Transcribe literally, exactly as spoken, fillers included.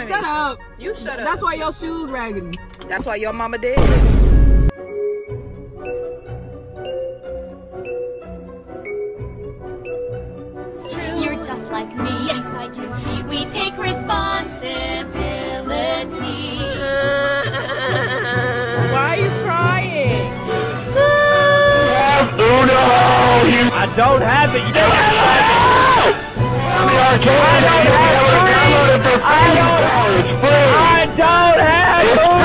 Shut up. You shut up. That's why your shoes raggedy. That's why your mama dead. You're just like me. Yes, I can see. We take responsibility. Why are you crying? Oh no! I don't have it. You don't have it. I don't have it. I don't have it. I don't have